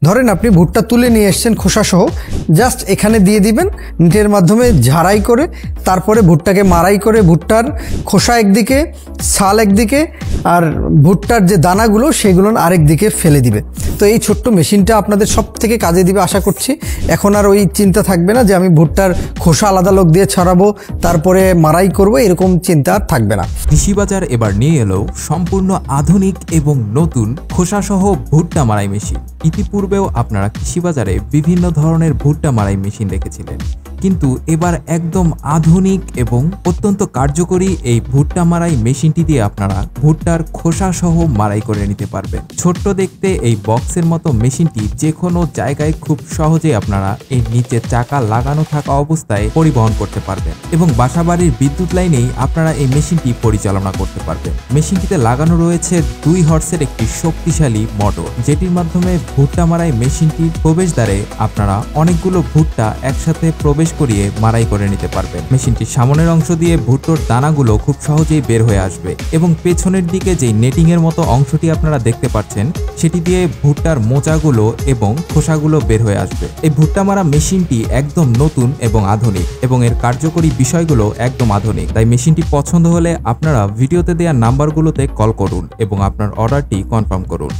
ধরেন আপনি ভুট্টা তুলে নিয়ে এসেছেন খোসা সহ, জাস্ট এখানে দিয়ে দিবেন নিটের মাধ্যমে ঝাড়াই করে, তারপরে ভুট্টাকে মাড়াই করে ভুট্টার খোসা একদিকে, ছাল একদিকে, আর ভুট্টার যে দানাগুলো সেগুলো আরেক দিকে ফেলে দিবে। তো এই ছোট্ট মেশিনটা আপনাদের সব থেকে কাজে দিবে আশা করছি। এখন আর ওই চিন্তা থাকবে না যে আমি ভুট্টার খোসা আলাদা লোক দিয়ে ছড়াবো, তারপরে মাড়াই করবো, এরকম চিন্তা আর থাকবে না। কৃষি বাজার এবার নিয়ে এলো সম্পূর্ণ আধুনিক এবং নতুন খোসাসহ ভুট্টা মাড়াই মেশিন। ইতিপূর্বেও আপনারা কৃষি বাজারে বিভিন্ন ধরনের ভুট্টা মাড়াই মেশিন দেখেছিলেন, কিন্তু এবার একদম আধুনিক এবং অত্যন্ত কার্যকরী এই ভুট্টা মাড়াই মেশিনটি দিয়ে আপনারা ভুট্টার খোসা সহ মাড়াই করে নিতে পারবেন। ছোট্ট দেখতে এই বক্সের মতো মেশিনটি যে কোনো জায়গায় খুব সহজে আপনারা এর নিচে চাকা লাগানো থাকা অবস্থায় পরিবহন করতে পারবেন এবং বাসাবাড়ির বিদ্যুৎ লাইনেই আপনারা এই মেশিনটি পরিচালনা করতে পারবেন। মেশিনটিতে লাগানো রয়েছে 2 হর্সের একটি শক্তিশালী মোটর, যেটির মাধ্যমে ভুট্টা মাড়াই মেশিনটির প্রবেশদ্বারে আপনারা অনেকগুলো ভুট্টা একসাথে প্রবেশ করিয়ে মাড়াই করে নিতে পারবেন। মেশিনটির সামনের অংশ দিয়ে ভুট্টোর দানাগুলো খুব সহজেই বের হয়ে আসবে এবং পেছনের দিকে যে নেটিং এর মতো অংশটি আপনারা দেখতে পাচ্ছেন সেটি দিয়ে ভুট্টার মোচাগুলো এবং খোসাগুলো বের হয়ে আসবে। এই ভুট্টা মারা মেশিনটি একদম নতুন এবং আধুনিক এবং এর কার্যকরী বিষয়গুলো একদম আধুনিক। তাই মেশিনটি পছন্দ হলে আপনারা ভিডিওতে দেওয়া নাম্বারগুলোতে কল করুন এবং আপনার অর্ডারটি কনফার্ম করুন।